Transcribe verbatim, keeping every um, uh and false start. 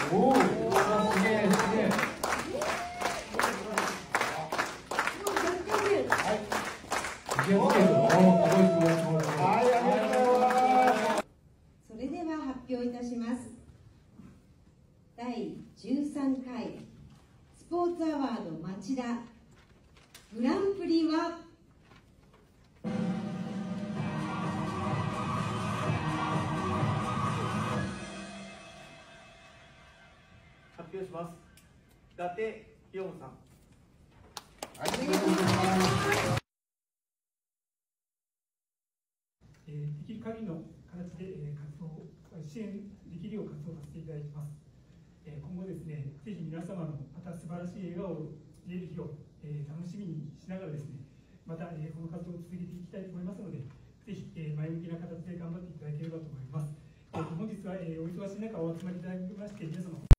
おお、すげえすげえ。はい。いや、おお、すごいすごいすごい。はい、ありがとうございます。 それでは発表いたします。だいじゅうさんかいスポーツアワード町田グランプリは発表します。伊達洋吾さん。 ありがとうございます。 えー、できる限りの形で、えー、活動支援できるよう活動させていただきます。えー、今後ですね、ぜひ皆様のまた素晴らしい笑顔を見える日を、えー、楽しみにしながらですね、また、えー、この活動を続けていきたいと思いますので、ぜひ、えー、前向きな形で頑張っていただければと思います。えー、本日は、えー、お忙しい中お集まりいただきまして、皆様